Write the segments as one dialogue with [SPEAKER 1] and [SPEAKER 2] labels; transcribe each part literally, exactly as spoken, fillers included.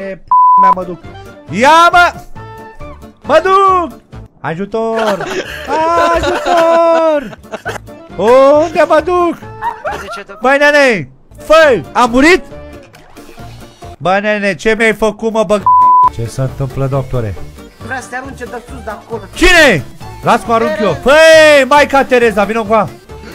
[SPEAKER 1] Unde mea mă duc? Ia mă! Mă duc! Ajutor! Ajutor! Unde mă duc? Băi nene! Fă! A murit? Băi nene, ce mi-ai făcut mă bă? Ce se întâmplă, doctore?
[SPEAKER 2] Vrea să te arunce de sus de acolo.
[SPEAKER 1] Cine? Las mă arunc eu. Făi, Maica Tereza, vină cu a.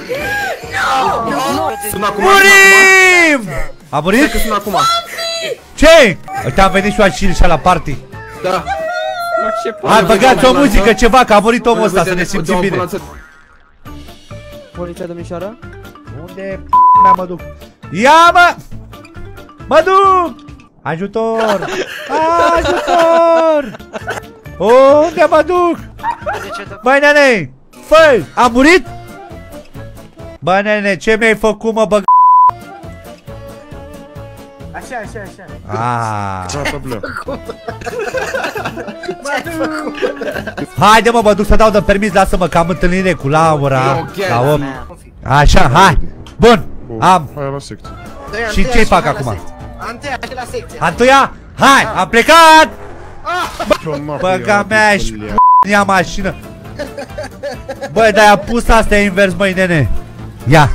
[SPEAKER 1] Murim! A murit? Ce? Uite, am venit și eu aici la party.
[SPEAKER 3] Da.
[SPEAKER 1] Hai, băgați o muzică, ceva, că a murit omul ăsta, să ne simțim bine.
[SPEAKER 2] Poliția, domnișoară?
[SPEAKER 1] Unde mea mă duc? Ia mă! Mă duc! Ajutor! Ajutor! Unde mă duc? Băi nene! Fă! A murit? Băi nene, ce mi-ai făcut mă bă?
[SPEAKER 2] Așa, așa, așa.
[SPEAKER 1] Aaaa. Haide mă, mă duc să dau de permis, lasă-mă că am întâlnire cu Laura. La om. Așa, hai. Bun, am. Și ce-i fac acum? Antuia, hai, am plecat! Băga mea și p***, ia mașină. Băi, dar i-a pus astea invers, măi, nene. Ia.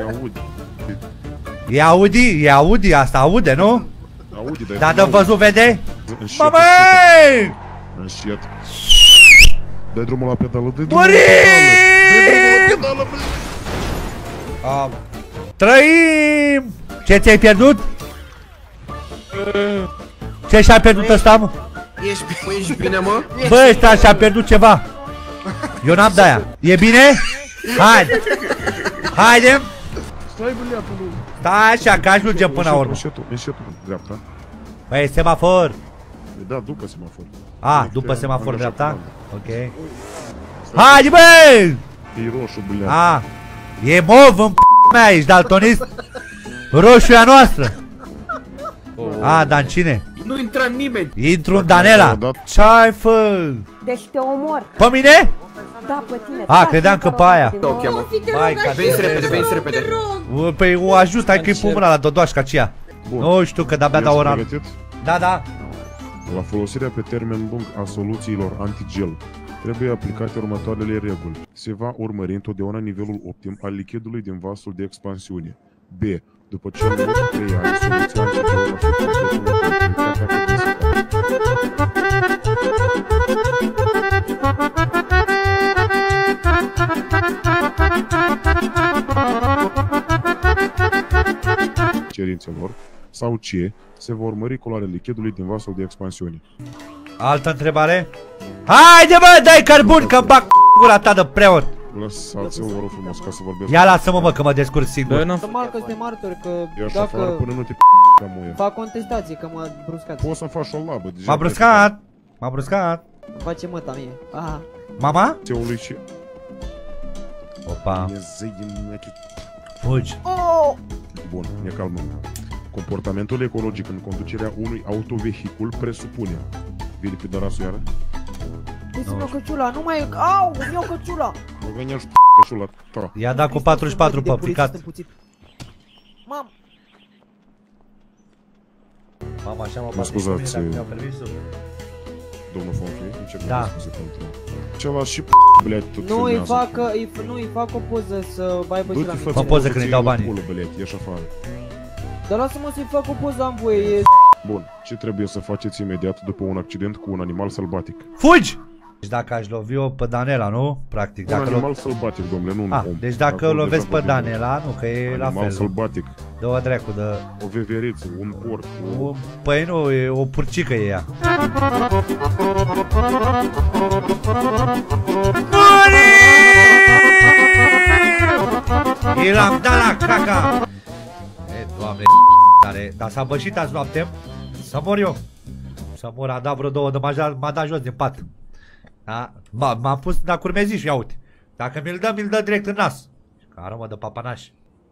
[SPEAKER 1] E Audi, e Audi, asta aude, nu? Da, de văzut, vede? Mamăi!
[SPEAKER 4] Încet. Dai drumul la pedală, dai drumul
[SPEAKER 1] la pedală. Murim! Trăim! Ce ți-ai pierdut? Ce și-a pierdut ăsta, mă?
[SPEAKER 3] Ești bine, mă?
[SPEAKER 1] Bă, ăsta și-a pierdut ceva. Eu n-am de-aia. E bine? Haide! Haide!
[SPEAKER 4] Stai, băleatul lui.
[SPEAKER 1] Stai așa, că ajungem până la urmă.
[SPEAKER 4] Înșetul, înșetul, dreapta.
[SPEAKER 1] Băi, semafor.
[SPEAKER 4] Da, după semafor.
[SPEAKER 1] A, după semafor dreapta? Ok. Haide, băi!
[SPEAKER 4] E roșu, băleatul.
[SPEAKER 1] A, e mov în p***a mea, ești daltonist? Roșu e a noastră. A, dar în cine?
[SPEAKER 3] Nu intra nimeni.
[SPEAKER 1] Intru în Danela. Ce-ai fă?
[SPEAKER 5] Deci te omor.
[SPEAKER 1] Pe mine?
[SPEAKER 5] Da, pe tine.
[SPEAKER 1] A, credeam că pe aia.
[SPEAKER 3] Veniți repede, veniți repede.
[SPEAKER 1] Păi o ajut, hai că-i pun mâna la dodoașca aceea. Nu știu că de-abia dau ora. Da, da.
[SPEAKER 4] La folosirea pe termen lung a soluțiilor antigel trebuie aplicate următoarele reguli. Se va urmări întotdeauna nivelul optim al lichidului din vasul de expansiune. B. După ce în trei ani, soluția antigel va fi cerințelor, sau C. Se va urmări culoarea lichidului din vasul de expansiune.
[SPEAKER 1] Altă întrebare? Haide bă, dai cărbun că bag gura ta de preot.
[SPEAKER 4] Lăsați-l, vă rog frumos, ca să vorbesc.
[SPEAKER 1] Ia lasă-mă mă că mă descurc singur.
[SPEAKER 2] Normal că suntem martori, că
[SPEAKER 4] dacă până nu te
[SPEAKER 2] fac contestație că m-a bruscat.
[SPEAKER 4] Poți să-mi faci o labă.
[SPEAKER 1] M-a bruscat. M-a bruscat.
[SPEAKER 2] Îmi face măta mie. Aha.
[SPEAKER 1] Mama?
[SPEAKER 4] Ți-o și...
[SPEAKER 1] Opa. Fugi.
[SPEAKER 4] Bun, ne calmăm. Comportamentul ecologic în conducerea unui autovehicul presupune. Vine pe dărasul iară?
[SPEAKER 2] Dă-mi o căciula, nu mai... Au, îmi iau căciula!
[SPEAKER 4] Mă gânești căciula ta.
[SPEAKER 1] I-a dat cu patruzeci și patru pe plicat.
[SPEAKER 2] Mam!
[SPEAKER 1] Mama, așa mă
[SPEAKER 4] mă scuzați,
[SPEAKER 1] mi-au permisul.
[SPEAKER 4] Domnul Fonfrey, încerc
[SPEAKER 1] da.
[SPEAKER 4] Scuze pentru... Ceva și p***, bled, tot
[SPEAKER 2] nu îi fac, nu îi fac o poză să aibă și la mine.
[SPEAKER 1] Fă poză când îi dau banii.
[SPEAKER 4] Ieși afară.
[SPEAKER 2] Dar lasă-mă să-i fac o poză, am voie, e...
[SPEAKER 4] Bun, ce trebuie să faceți imediat după un accident cu un animal sălbatic?
[SPEAKER 1] Fugi! Deci dacă aș lovi-o pe Danela, nu? Practic,
[SPEAKER 4] un
[SPEAKER 1] dacă
[SPEAKER 4] animal lo... sălbatic, domnule, nu un
[SPEAKER 1] ah,
[SPEAKER 4] om.
[SPEAKER 1] Deci dacă, dacă lovesc pe Danela, nu, că e
[SPEAKER 4] animal
[SPEAKER 1] la fel.
[SPEAKER 4] Animal sălbatic.
[SPEAKER 1] Dă-o dracu, dă...
[SPEAKER 4] O veveriță, un porc,
[SPEAKER 1] o... o... Păi nu, e o purcică e ea. Murim! I-l-am dat la caca! E, Doamne, tare. Dar s-a bășit azi noapte. Să mor eu. Să mor, a dat vreo două de m-a dat jos din pat. Da? M-am pus la curmeziș, ia uite. Dacă mi-l dă, mi-l dă direct în nas. Cară-mă de papanaș.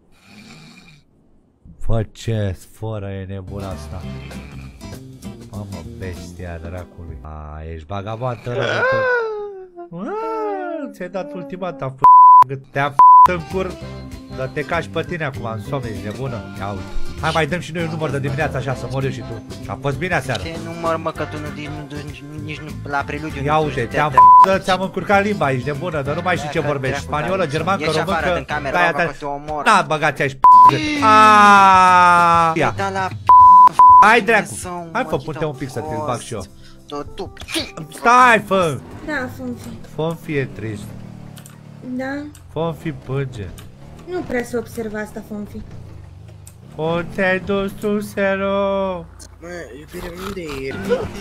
[SPEAKER 1] Fă ce sforă e nebuna asta. Mamă, bestia dracului. A, ești bagavantă rău. Ți-ai dat ultimata, f***. Te-am f***t în cur. Dă-te cași pe tine acum, în somn, ești nebună. Ia uite. Hai, mai dăm și noi un număr de dimineață așa, să mor eu și tu. A fost bine aseară.
[SPEAKER 6] Ce număr, mă, că tu nu, nici, nici nu la preludiu.
[SPEAKER 1] Ia uite, te-am ți-am încurcat limba, ești nebună, dar nu mai știi ce vorbești. Spaniolă, germancă, româncă, aia ta... Da, băgați aici, aaaa. Ia. Hai, dracu. Hai, fă, pune-te un pic să te-l bag și eu. Stai, fă.
[SPEAKER 7] Da, Fonfi.
[SPEAKER 1] Fonfi e trist.
[SPEAKER 7] Da?
[SPEAKER 1] Fonfi plânge.
[SPEAKER 7] Nu prea să observ asta, Fonfi.
[SPEAKER 1] O, te-ai dus tu, Sero?
[SPEAKER 3] Mă, iubire, unde e?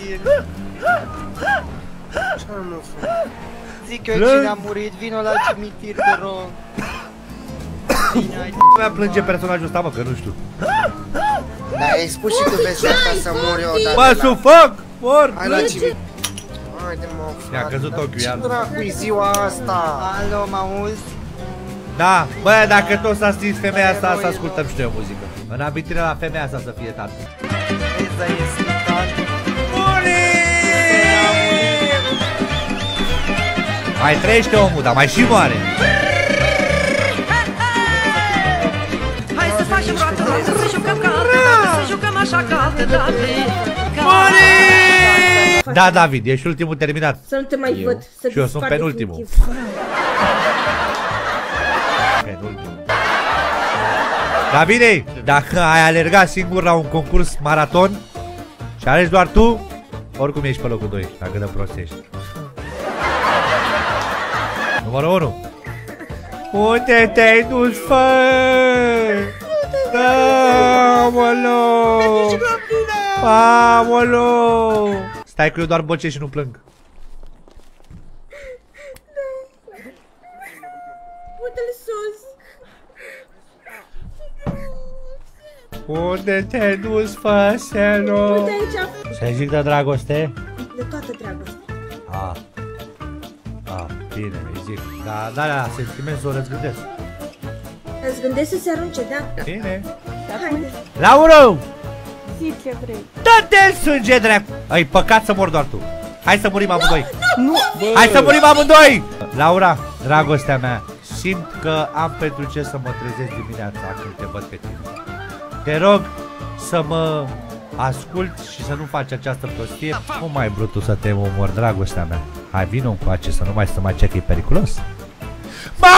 [SPEAKER 3] Ce-am, mă, fă?
[SPEAKER 6] Zic eu cine a murit, vino la cimitir, te rog.
[SPEAKER 1] Mea plânge personajul ăsta, mă, că nu știu.
[SPEAKER 3] Da, ai spus și tu vezi asta să mor eu, dar...
[SPEAKER 1] Mă, sufoc! Mor!
[SPEAKER 3] Hai la cimitir. Haide, mă, frate.
[SPEAKER 1] Mi-a căzut ochiul, iar.
[SPEAKER 3] Ce dracu-i ziua asta?
[SPEAKER 6] Alo, mă auzi?
[SPEAKER 1] Da, bă, dacă tot s-a stins femeia asta, să ascultăm și noi o muzică. În amintire la femeia asta să fie tată.
[SPEAKER 6] Eza este tată.
[SPEAKER 1] Mai trăiește omul, dar mai și moare.
[SPEAKER 8] Hai să facem roată, roată, să jucăm ca alte date, să jucăm așa ca alte date.
[SPEAKER 1] Da, David, ești ultimul terminat.
[SPEAKER 7] Să nu te mai văd, să
[SPEAKER 1] și eu sunt penultimul.
[SPEAKER 7] definitiv.
[SPEAKER 1] Penultimul. Davide, dacă ai alergat singur la un concurs maraton și alegi doar tu, oricum ești pe locul doi, dacă dă prostești. Numărul unu. Unde te-ai dus, fă? Aoleu! Aoleu! Stai că eu doar bocesc și nu plâng.
[SPEAKER 7] Uite-l sus.
[SPEAKER 1] Unde te-ai dus, fă, Sero?
[SPEAKER 7] Uite aici.
[SPEAKER 1] Să zic de dragoste?
[SPEAKER 7] De toată dragostea.
[SPEAKER 1] A. A, bine, îi zic. Da, da, da, sentimentul o răzgândesc.
[SPEAKER 7] Îți gândești să se arunce, da?
[SPEAKER 1] Bine.
[SPEAKER 7] Haide.
[SPEAKER 1] Laura!
[SPEAKER 2] Zi ce vrei.
[SPEAKER 1] Dă-te-l sânge, dracu! Ai păcat să mor doar tu. Hai să murim amândoi. Nu! Hai să murim amândoi! Laura, dragostea mea, simt că am pentru ce să mă trezesc dimineața când te văd pe tine. Te rog să mă ascult și să nu faci această prostie. Nu mai brutul să te omor, dragostea mea. Hai, vină încoace să nu mai stăm aici că e periculos. Ba!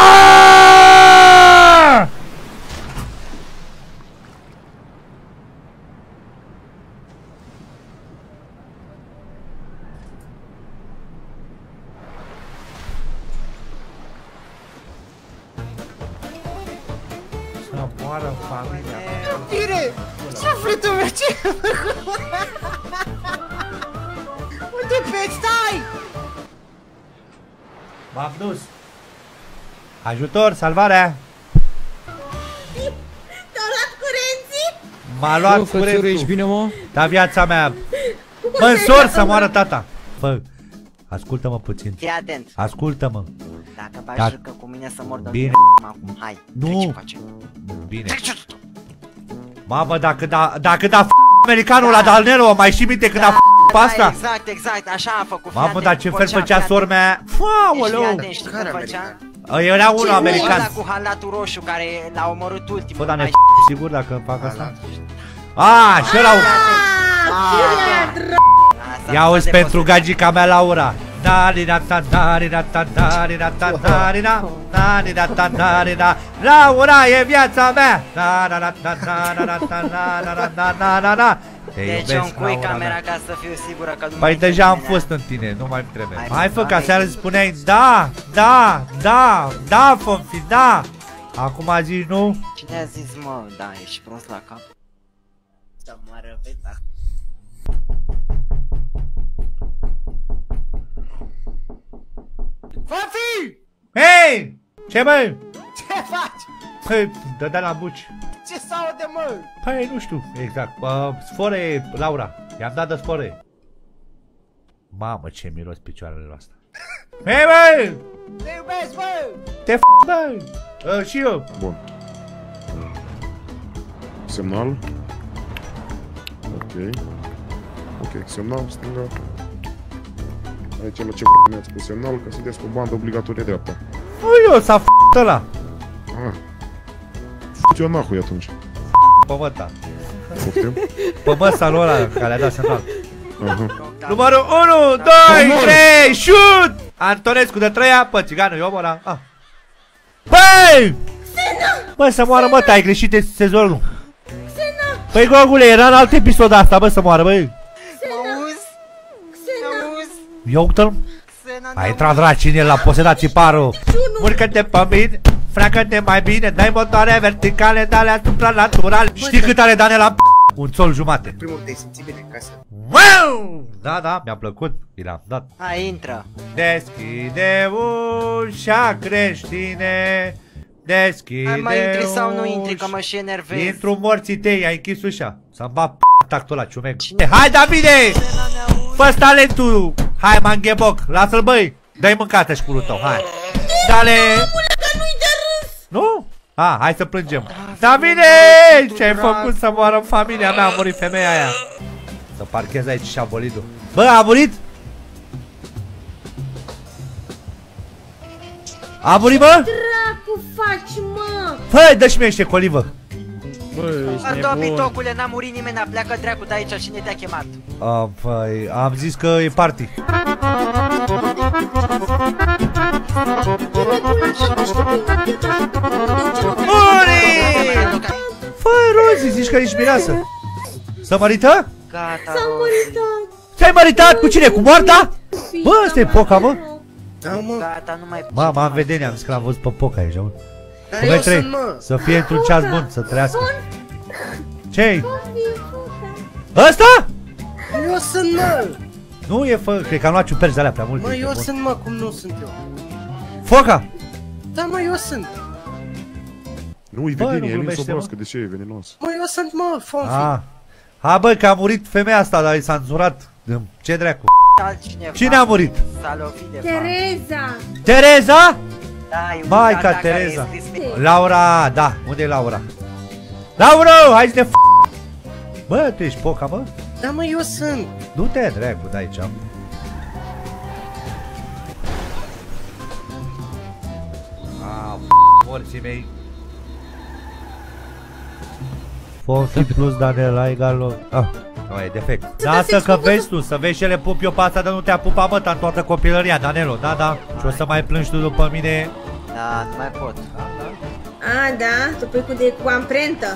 [SPEAKER 1] Să moară familia.
[SPEAKER 3] Bine! Sufletul meu, ce? Unde pe stai?
[SPEAKER 1] M-am dus. Ajutor, salvarea.
[SPEAKER 7] Te-au luat curenții?
[SPEAKER 1] M-a luat curentul. Ești bine, mă? Da, viața mea. Mă însor să moară tata. Fă, ascultă-mă puțin.
[SPEAKER 6] Fii atent.
[SPEAKER 1] Ascultă-mă.
[SPEAKER 6] Dacă bagi
[SPEAKER 1] Da.
[SPEAKER 6] joc cu mine să mor de
[SPEAKER 1] Bine.
[SPEAKER 6] acum, hai.
[SPEAKER 1] Nu.
[SPEAKER 6] Trece,
[SPEAKER 1] Bine. Mamă, dacă da, dacă da f*** americanul la Dalnero, mai știi minte când a f*** pe asta?
[SPEAKER 6] Exact, exact, așa a făcut.
[SPEAKER 1] Mamă, dar ce fel făcea sora mea? Faoleu!
[SPEAKER 6] Știi cum făcea?
[SPEAKER 1] Era unul american.
[SPEAKER 6] Ăla cu halatul roșu care l-a omorât ultimul.
[SPEAKER 1] Bă, dar ne sigur dacă fac asta? A, și ăla... Ia uzi pentru gagica mea, Laura. Laura e viața mea.
[SPEAKER 6] Deci eu încui camera ca să fiu sigură că nu.
[SPEAKER 1] Păi deja am fost în tine, nu mai trebuie. Hai fă, ca seara spuneai da, da, da, da, Fonfi, da. Acum zici nu?
[SPEAKER 6] Cine a zis, mă, da, ești prost la cap. Să moară feta.
[SPEAKER 3] Fonfi!
[SPEAKER 1] Hei! Ce bă?
[SPEAKER 3] Ce faci?
[SPEAKER 1] Păi, dă-dea la buci.
[SPEAKER 3] Ce s-aude, mă?
[SPEAKER 1] Păi, nu știu, exact. Uh, sfore, Laura. I-am dat de sfore. Mamă, ce miros picioarele astea. Hei, bă!
[SPEAKER 3] Te iubesc, bă!
[SPEAKER 1] Te f***, bă! Uh, și eu.
[SPEAKER 4] Bun. Semnal. Ok. Ok, semnal, stânga. Aici la ce mi-ați pus semnal, ca să-i des cu bandă obligatorie dreapta.
[SPEAKER 1] Nu eu, s-a f***t ăla.
[SPEAKER 4] Ah. eu nahui atunci.
[SPEAKER 1] Pe măta.
[SPEAKER 4] Poftim?
[SPEAKER 1] Pe măsa lui ăla care a dat semnal.
[SPEAKER 4] Aha.
[SPEAKER 1] Numărul unu, doi, trei, shoot! Antonescu de treia, pe țiganul Iomora. Ah. Băi! Bă, să moară, mă, ai greșit sezonul. Păi, Gogule, era în alt episod asta, bă, să moară, băi. Ia uite-l. A intrat draci în el la posedații paru. Urcă-te pe mine, freacă-te mai bine. Dai motoare verticale, de-alea supranaturale. Știi cât are Danela? Un sol jumate.
[SPEAKER 3] Primul te-ai simțit bine în casă.
[SPEAKER 1] Wow! Da, da, mi-a plăcut. Bine am dat.
[SPEAKER 6] Hai, intră.
[SPEAKER 1] Deschide ușa, creștine. Deschide
[SPEAKER 6] Hai, mai intri sau nu intri,
[SPEAKER 1] ușa.
[SPEAKER 6] că mă și enervezi.
[SPEAKER 1] Intru morții tăi, ai închis ușa. Să-mi bat tactul ăla, ciumec. Hai, Davide! Fă-ți talentul! Hai, mangheboc, lasă-l, băi! Dă-i mâncată și culul tău, hai! Dale! Nu? A, hai să plângem. Davide! Ce-ai făcut să moară în familia mea? A murit femeia aia. Să parchez aici și abolidul. Bă, a murit? A murit, bă?
[SPEAKER 7] Dracu faci, mă?
[SPEAKER 1] Fă, dă-și mie niște colivă.
[SPEAKER 6] A doua pitocule, n-a murit nimeni, pleacă dracu de aici, cine te-a chemat?
[SPEAKER 1] A, păi, am zis că e party. Muri! Fă, Rozi, zici că ești mireasă. S-a măritat?
[SPEAKER 6] Gata,
[SPEAKER 7] S-a măritat.
[SPEAKER 1] Ți-ai măritat cu cine? Cu moarta? Bă, ăsta e Poca, mă.
[SPEAKER 3] Da, mă.
[SPEAKER 6] gata, nu mai...
[SPEAKER 1] Mama, am vedenie, am zis că l-am văzut pe Poca aici, mă.
[SPEAKER 3] Dar
[SPEAKER 1] Cum
[SPEAKER 3] eu
[SPEAKER 1] ai trei?
[SPEAKER 3] sunt, mă.
[SPEAKER 1] Să fie într-un ceas bun, să trăiască. Ce-i? Ăsta?
[SPEAKER 3] Eu sunt, mă.
[SPEAKER 1] Nu e fă, cred că am luat ciuperci de-alea prea multe.
[SPEAKER 3] Mă, eu sunt, mă, cum nu sunt eu.
[SPEAKER 1] Foca!
[SPEAKER 3] Da, mă, eu sunt.
[SPEAKER 4] Nu, e
[SPEAKER 1] Bă, nu
[SPEAKER 4] vedenie, e
[SPEAKER 1] glumește,
[SPEAKER 4] linsobroască, de ce e venenos?
[SPEAKER 3] Mă, eu sunt, mă, Fonfi.
[SPEAKER 1] Ah. Ha, bă, că a murit femeia asta, dar i s-a înzurat. Ce dracu?
[SPEAKER 6] Altcineva.
[SPEAKER 1] Cine a murit?
[SPEAKER 6] S-a lovit de fapt.
[SPEAKER 7] Tereza.
[SPEAKER 1] Tereza?
[SPEAKER 6] Da, e
[SPEAKER 1] Maica
[SPEAKER 6] uita ta care
[SPEAKER 1] Tereza.
[SPEAKER 6] e scris-
[SPEAKER 1] Laura, da, unde e Laura? Laura, hai să te f***! Bă, tu ești Poca, bă?
[SPEAKER 3] Da, mă, eu sunt.
[SPEAKER 1] Du-te, dracu, de aici. Ah, morții mei. Fonfi plus Daniela egal lor. Ah, nu e defect. Lasă că vezi tu, să vezi ce le pup eu pe asta, dar nu te-a pupat, mă, în toată copilăria, Danelo, da, da. Și o să mai plângi tu după mine.
[SPEAKER 6] Da, nu mai pot.
[SPEAKER 7] A, da, tu pui cu, de, cu amprentă.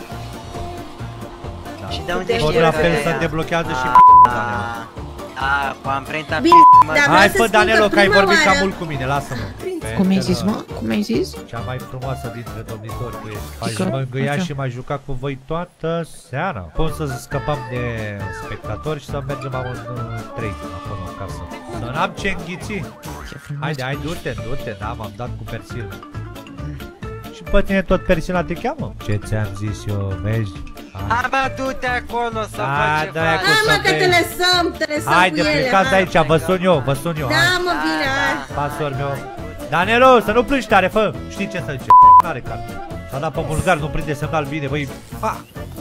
[SPEAKER 6] Și de unde
[SPEAKER 1] Tot
[SPEAKER 6] știi
[SPEAKER 1] la
[SPEAKER 6] că
[SPEAKER 1] fel
[SPEAKER 6] ea?
[SPEAKER 1] să te blochează și
[SPEAKER 6] Ah,
[SPEAKER 1] Danelo.
[SPEAKER 6] A, cu amprenta
[SPEAKER 7] Bine,
[SPEAKER 6] mă.
[SPEAKER 7] dar vreau
[SPEAKER 1] Hai,
[SPEAKER 7] să
[SPEAKER 1] fă,
[SPEAKER 7] spun
[SPEAKER 1] Danelo, că ai
[SPEAKER 7] prima
[SPEAKER 1] vorbit cam
[SPEAKER 7] oară-
[SPEAKER 1] mult cu mine, lasă-mă.
[SPEAKER 9] Cum ai zis, mă? Cum ai zis?
[SPEAKER 1] Cea mai frumoasă dintre domnitori cu ești. Aș
[SPEAKER 9] Că-
[SPEAKER 1] mângâia
[SPEAKER 9] așa.
[SPEAKER 1] și mai juca cu voi toată seara. Cum să scăpăm de spectatori și să mergem în trei acolo în casă. Să n-am ce înghiți.
[SPEAKER 9] Ce frumos.
[SPEAKER 1] Haide, hai, du-te, du-te, da, m-am dat cu persil. Și pe tine tot Persila te cheamă? Ce ți-am zis eu, vezi?
[SPEAKER 6] Hai, bă, du-te acolo să
[SPEAKER 1] Hai,
[SPEAKER 6] văd ce
[SPEAKER 1] dă-i
[SPEAKER 6] faci.
[SPEAKER 1] acolo.
[SPEAKER 7] Hai, mă, că
[SPEAKER 1] vezi.
[SPEAKER 7] te lăsăm, te lăsăm
[SPEAKER 1] Haide,
[SPEAKER 7] cu ele.
[SPEAKER 1] plecați de
[SPEAKER 7] hai.
[SPEAKER 1] aici, vă sun eu, vă sun eu,
[SPEAKER 7] Da,
[SPEAKER 1] hai.
[SPEAKER 7] mă, bine, hai.
[SPEAKER 1] Pasor meu. Danilo, să nu plângi tare, fă. Știi ce să zice? N-are carte. S-a dat pe bulgar, nu prinde semnal bine, băi. Ha!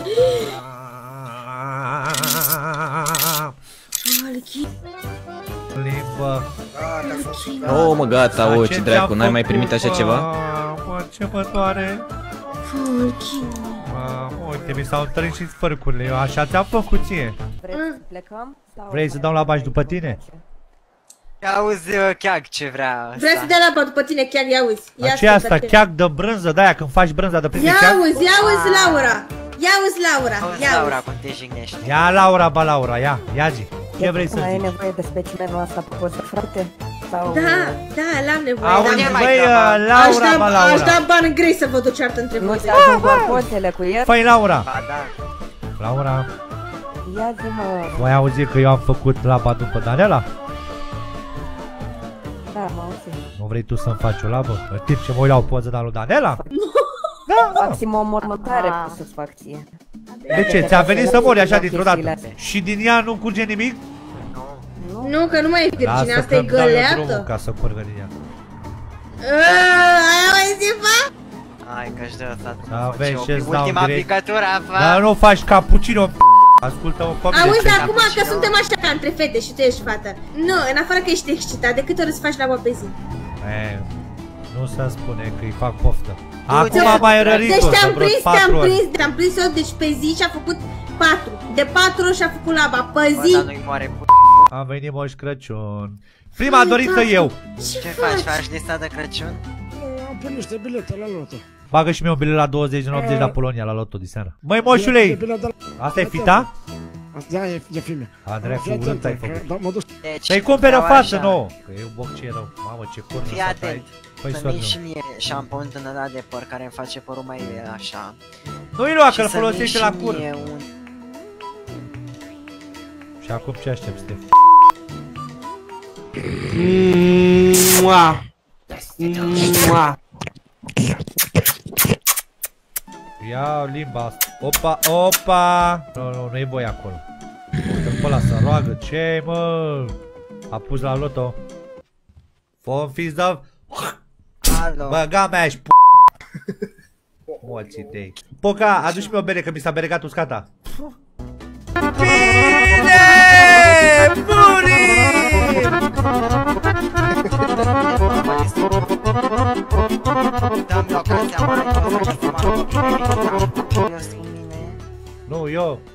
[SPEAKER 7] Alchi.
[SPEAKER 1] Limbă.
[SPEAKER 9] Oh, mă, gata, o, ce
[SPEAKER 1] Ce
[SPEAKER 9] dracu,
[SPEAKER 1] ți-am
[SPEAKER 9] n-ai mai primit
[SPEAKER 1] făcut,
[SPEAKER 9] așa ceva?
[SPEAKER 1] Mă, ce mă doare.
[SPEAKER 7] Alchi.
[SPEAKER 1] Mă, uite, mi s-au întâlnit și sfărcurile. Eu așa ți-am făcut ție.
[SPEAKER 5] Vreți să plecăm? Sau-
[SPEAKER 1] Vrei să dau la bași după tine?
[SPEAKER 6] Auzi, chiar ce vrea asta.
[SPEAKER 7] Vreau să dea la după tine, chiar ia uzi. Ia
[SPEAKER 1] Ce asta?
[SPEAKER 7] ascultă-te.
[SPEAKER 1] Cheac de brânză de aia când faci brânza de prinde
[SPEAKER 7] Ia
[SPEAKER 1] cheac?
[SPEAKER 7] uzi, ia uzi, Laura. Ia uzi, Laura.
[SPEAKER 6] Auzi,
[SPEAKER 7] Ia
[SPEAKER 6] Laura,
[SPEAKER 7] uzi.
[SPEAKER 6] cum te jignești.
[SPEAKER 1] Ia Laura, ba Laura, ia, ia zi. Ce vrei să
[SPEAKER 5] Mai ai
[SPEAKER 1] zici?
[SPEAKER 5] nevoie de specimenul ăsta pe poză, frate? Sau...
[SPEAKER 7] Da, da, l-am nevoie.
[SPEAKER 1] Auzi,
[SPEAKER 6] Unde
[SPEAKER 7] da.
[SPEAKER 6] mai
[SPEAKER 1] băi,
[SPEAKER 6] treaba?
[SPEAKER 7] Aș
[SPEAKER 1] Laura, ba
[SPEAKER 7] da, aș
[SPEAKER 1] Laura.
[SPEAKER 7] da bani grei să văd o ceartă între
[SPEAKER 5] Nu
[SPEAKER 7] voi.
[SPEAKER 5] ți ajung doar pozele cu el?
[SPEAKER 1] Făi Laura.
[SPEAKER 6] Ba da.
[SPEAKER 1] Laura,
[SPEAKER 5] Ia zi-mă...
[SPEAKER 1] voi auzi că eu am făcut laba după Daniela?
[SPEAKER 5] Da, mă auzi.
[SPEAKER 1] Nu vrei tu să-mi faci o labă? În timp ce mă uit la o poză de-a lui Daniela? Da,
[SPEAKER 5] Maxim o mormântare pot să-ți fac ție.
[SPEAKER 1] de ce? Ți-a venit să mori așa dintr-o dată? Și din ea nu curge nimic?
[SPEAKER 7] Nu, că nu mai e virgine,
[SPEAKER 1] Lasă
[SPEAKER 7] asta e
[SPEAKER 1] că-mi dau eu drumul
[SPEAKER 7] găleată.
[SPEAKER 1] ca să curgă din ea.
[SPEAKER 7] Aia mai zi, fa?
[SPEAKER 6] Hai că-și dă ăsta
[SPEAKER 1] Da,
[SPEAKER 6] după
[SPEAKER 1] vezi
[SPEAKER 6] ce o-
[SPEAKER 1] ce-ți dau
[SPEAKER 6] ultima
[SPEAKER 1] direct.
[SPEAKER 6] picătură,
[SPEAKER 1] Dar
[SPEAKER 6] fa.
[SPEAKER 1] nu faci cappuccino, ascultă-mă pe mine.
[SPEAKER 7] Auzi,
[SPEAKER 1] ce-
[SPEAKER 7] dar acum că
[SPEAKER 6] cappuccino.
[SPEAKER 7] suntem așa ca între fete și tu ești fată. Nu, în afară că ești excitat, de câte ori îți faci la pe zi?
[SPEAKER 1] E, nu se spune că îi fac poftă. Acum mai rărit-o,
[SPEAKER 7] deci
[SPEAKER 1] să
[SPEAKER 7] te-am
[SPEAKER 1] vreo
[SPEAKER 7] prins,
[SPEAKER 1] patru
[SPEAKER 7] te-am
[SPEAKER 1] ori.
[SPEAKER 7] prins, te-am prins eu, deci pe zi și-a făcut patru. De patru ori și-a făcut laba, pe
[SPEAKER 6] Bă,
[SPEAKER 7] zi.
[SPEAKER 6] dar nu-i moare p***.
[SPEAKER 1] Am venit Moș Crăciun. Prima dorită eu.
[SPEAKER 6] Ce faci? Faci lista de Crăciun?
[SPEAKER 2] Am pus niște bilete la loto.
[SPEAKER 1] Bagă și mie un bilet la douăzeci din optzeci la Polonia, la loto de seară. Măi, moșulei! Asta e fita?
[SPEAKER 2] Da, e, e fime.
[SPEAKER 1] Andrei, cu urât ai făcut.
[SPEAKER 2] Da, mă duc.
[SPEAKER 6] Deci,
[SPEAKER 1] Să-i cumpere o
[SPEAKER 6] vreau
[SPEAKER 1] față
[SPEAKER 6] așa.
[SPEAKER 1] nouă. Că e un boc ce e rău. Mamă, ce cornă
[SPEAKER 6] Fii
[SPEAKER 1] s-a
[SPEAKER 6] atent.
[SPEAKER 1] aici. Păi
[SPEAKER 6] Să-mi
[SPEAKER 1] soară
[SPEAKER 6] iei și mie șampon din ăla de păr care îmi face părul mai așa.
[SPEAKER 1] Nu-i lua,
[SPEAKER 6] Și
[SPEAKER 1] că-l
[SPEAKER 6] să-mi
[SPEAKER 1] folosește
[SPEAKER 6] iei
[SPEAKER 1] la
[SPEAKER 6] și
[SPEAKER 1] cur.
[SPEAKER 6] mie un...
[SPEAKER 1] Și acum ce aștept, Stef?
[SPEAKER 9] Mua. Mua.
[SPEAKER 1] Ia limba asta. Opa, opa! Nu, nu, nu e voi acolo. Uite-l pe ăla să roagă. Ce mă? A pus la loto. Fă-mi fiți de...
[SPEAKER 6] Alo.
[SPEAKER 1] Băga mea și p***. Moții tăi. Poca, adu-și mi o bere că mi s-a beregat uscata. Bine! Murim!
[SPEAKER 6] Dăm locația mai, o să mă curios cu mine.
[SPEAKER 1] Nu, eu.